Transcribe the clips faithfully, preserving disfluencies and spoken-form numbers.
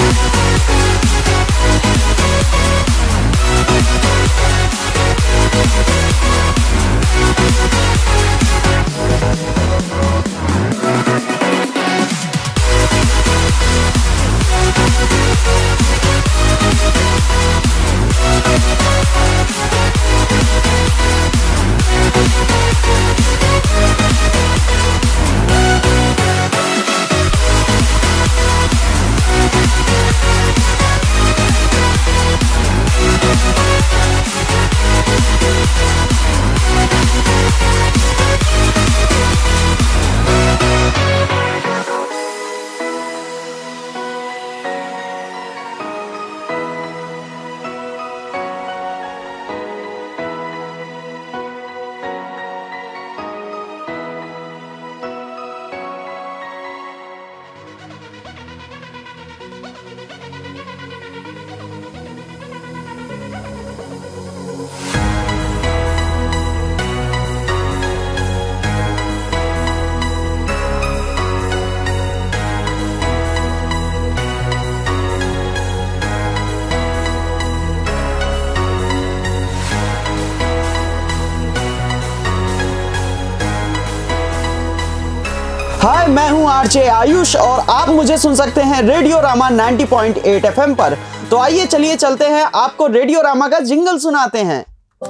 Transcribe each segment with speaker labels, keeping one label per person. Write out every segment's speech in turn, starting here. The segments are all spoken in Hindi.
Speaker 1: हाय, मैं हूं आरजे आयुष और आप मुझे सुन सकते हैं रेडियो रामा नब्बे पॉइंट आठ एफएम पर। तो आइए चलिए चलते हैं, आपको रेडियो रामा का जिंगल सुनाते हैं।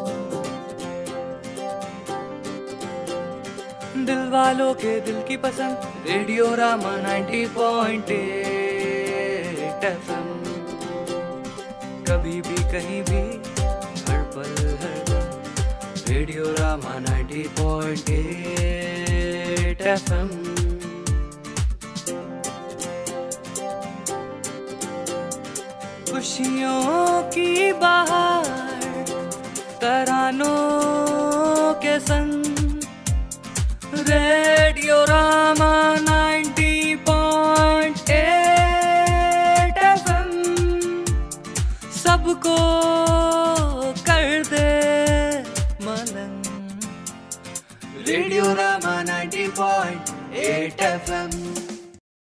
Speaker 2: दिल वालों के दिल की पसंद रेडियो रामा नब्बे पॉइंट आठ एफएम, कभी भी कहीं भी हर पल हर दम रेडियो रामा नब्बे पॉइंट आठ एफएम। खुशियों की बहार तरानों के संग रेडियो रामा नब्बे पॉइंट आठ एफएम सबको कर दे मलन। रेडियो रामा नब्बे पॉइंट आठ एफएम।